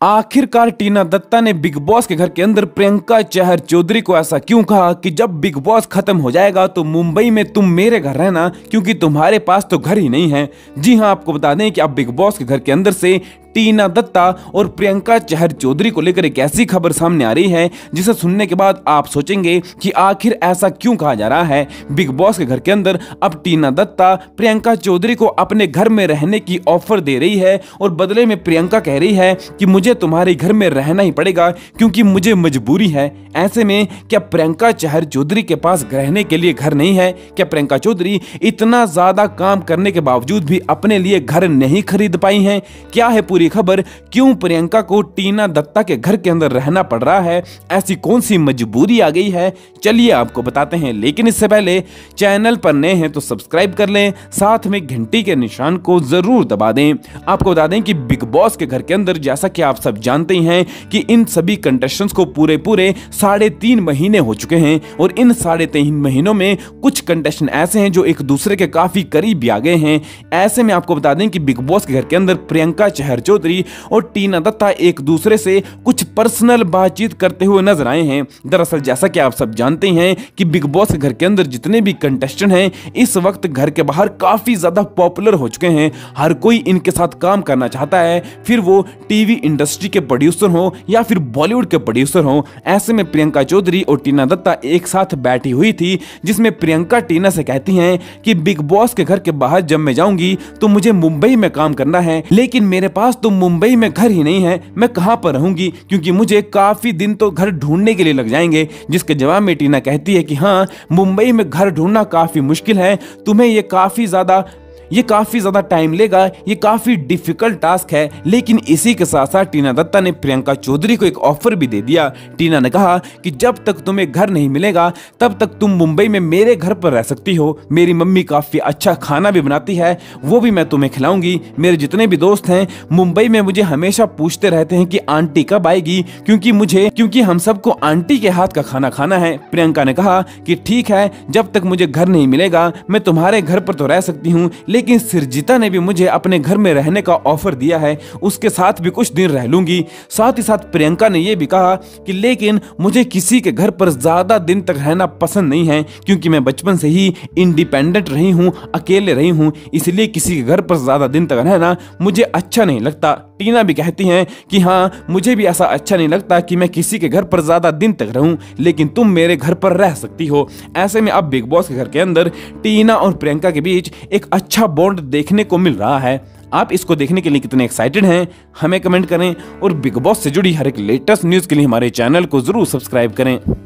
आखिरकार टीना दत्ता ने big boss के घर के अंदर प्रियंका चहर चौधरी को ऐसा क्यों कहा कि जब बिग बॉस खत्म हो जाएगा तो मुंबई में तुम मेरे घर रहना क्योंकि तुम्हारे पास तो घर ही नहीं है। जी हां, आपको बता दें कि अब बिग बॉस के घर के अंदर से टीना दत्ता और प्रियंका चहर चौधरी को लेकर एक ऐसी खबर सामने आ रही है जिसे सुनने के बाद आप सोचेंगे कि आखिर ऐसा क्यों कहा जा रहा है। बिग बॉस के घर के अंदर अब टीना दत्ता प्रियंका चौधरी को अपने घर में रहने की ऑफर दे रही है और बदले में प्रियंका कह रही है कि मुझे तुम्हारे घर में रहना ही पड़ेगा क्योंकि मुझे मजबूरी है। ऐसे में क्या प्रियंका चहर चौधरी के पास रहने के लिए घर नहीं है? क्या प्रियंका चौधरी इतना ज्यादा काम करने के बावजूद भी अपने लिए घर नहीं खरीद पाई हैं? क्या है पूरी खबर, क्यों प्रियंका को टीना दत्ता के घर के अंदर रहना पड़ रहा है? ऐसी कौन सी मजबूरी आ गई है? चलिए आपको बताते हैं, लेकिन इससे पहले चैनल पर नए हैं तो सब्सक्राइब कर लें, साथ में घंटी के निशान को जरूर दबा दें। आपको बता दें कि बिग बॉस के घर के अंदर जैसा कि आप सब जानते हैं कि इन सभी कंटेस्टेंट्स को पूरे 3.5 महीने हो चुके हैं और इन 3.5 महीनों में कुछ कंटेस्टेंट ऐसे हैं जो एक दूसरे के काफी करीब भी आ गए हैं। ऐसे में आपको बता दें कि बिग बॉस के घर के अंदर प्रियंका चहर चौधरी और टीना दत्ता एक दूसरे से कुछ पर्सनल बातचीत करते हुए नजर आए हैं। दरअसल जैसा कि आप सब जानते हैं कि बिग बॉस के घर के अंदर जितने भी कंटेस्टेंट हैं इस वक्त घर के बाहर काफी ज्यादा पॉपुलर हो चुके हैं। हर कोई इनके साथ काम करना चाहता है, फिर वो टीवी इंडस्ट्री के प्रोड्यूसर हो या फिर बॉलीवुड के प्रोड्यूसर हो। ऐसे में प्रियंका चौधरी और टीना दत्ता एक साथ बैठी हुई थी जिसमें प्रियंका टीना से कहती हैं कि बिग बॉस के घर के बाहर जब मैं जाऊंगी तो मुझे मुंबई में काम करना है, लेकिन मेरे पास तो मुंबई में घर ही नहीं है, मैं कहां पर रहूंगी क्योंकि मुझे काफी दिन तो घर ढूंढने के लिए लग जाएंगे। जिसके जवाब में टीना कहती है कि हाँ, मुंबई में घर ढूंढना काफी मुश्किल है, तुम्हें ये काफी ज्यादा टाइम लेगा, ये काफी डिफिकल्ट टास्क है। लेकिन इसी के साथ साथ टीना दत्ता ने प्रियंका चौधरी को एक ऑफर भी दे दिया। टीना ने कहा कि जब तक तुम्हें घर नहीं मिलेगा तब तक तुम मुंबई में मेरे घर पर रह सकती हो। मेरी मम्मी काफी अच्छा खाना भी बनाती है, वो भी मैं तुम्हें खिलाऊंगी। मेरे जितने भी दोस्त हैं मुंबई में मुझे हमेशा पूछते रहते हैं कि आंटी कब आएगी, क्योंकि हम सबको आंटी के हाथ का खाना खाना है। प्रियंका ने कहा कि ठीक है, जब तक मुझे घर नहीं मिलेगा मैं तुम्हारे घर पर तो रह सकती हूँ, लेकिन सृजिता ने भी मुझे अपने घर में रहने का ऑफर दिया है, उसके साथ भी कुछ दिन रह लूंगी। साथ ही साथ प्रियंका ने यह भी कहा कि लेकिन मुझे किसी के घर पर ज्यादा दिन तक रहना पसंद नहीं है क्योंकि मैं बचपन से ही इंडिपेंडेंट रही हूं, अकेले रही हूं, इसलिए किसी के घर पर ज्यादा दिन तक रहना मुझे अच्छा नहीं लगता। टीना भी कहती हैं कि हाँ, मुझे भी ऐसा अच्छा नहीं लगता कि मैं किसी के घर पर ज्यादा दिन तक रहूं, लेकिन तुम मेरे घर पर रह सकती हो। ऐसे में अब बिग बॉस के घर के अंदर टीना और प्रियंका के बीच एक अच्छा बॉन्ड देखने को मिल रहा है। आप इसको देखने के लिए कितने एक्साइटेड हैं हमें कमेंट करें और बिग बॉस से जुड़ी हर एक लेटेस्ट न्यूज के लिए हमारे चैनल को जरूर सब्सक्राइब करें।